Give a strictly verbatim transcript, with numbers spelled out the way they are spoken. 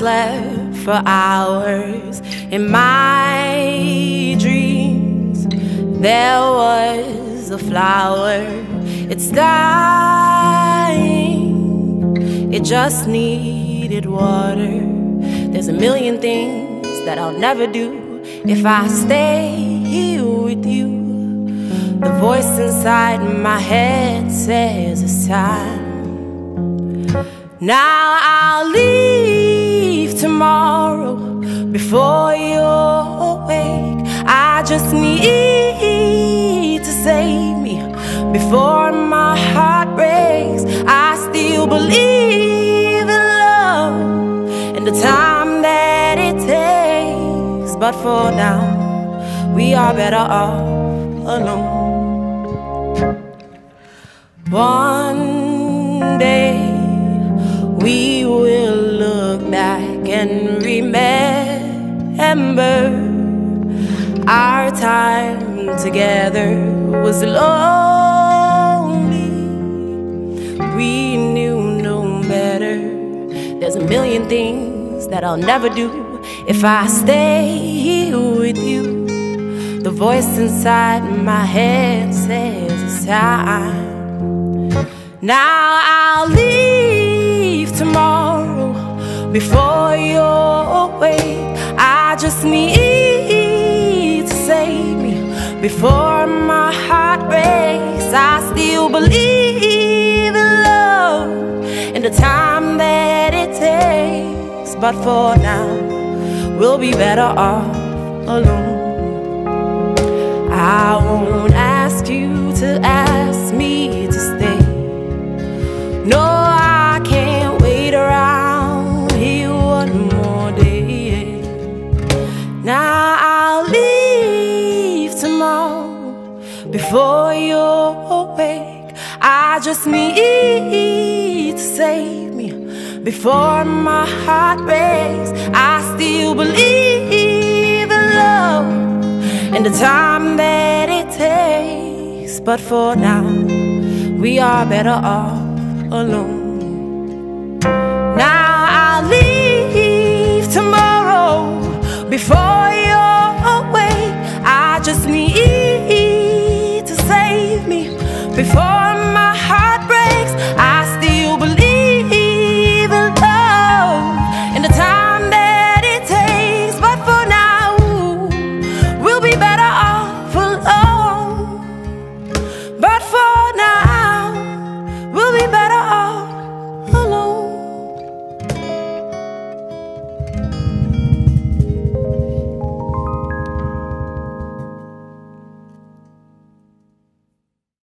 slept for hours in my dreams. There was a flower, it's dying, it just needed water. There's a million things that I'll never do if I stay here with you. The voice inside my head says it's time. Now I'll leave tomorrow before you're awake. I just need to save me before my heart breaks. I still believe in love and the time that it takes, but for now we are better off alone. One day we will look back and remember our time together was lonely. We knew no better. There's a million things that I'll never do if I stay here with you. The voice inside my head says it's time. Now I'll leave tomorrow before you're awake. I just need to save me before my heart breaks. I still believe in love and the time that it takes, but for now we'll be better off alone. I won't ask you to ask me to stay. No, I can't wait around here one more day. Now I'll leave tomorrow before you're awake. I just need to save me before my heart breaks. I still believe in love and the time that it takes, but for now we are better off alone.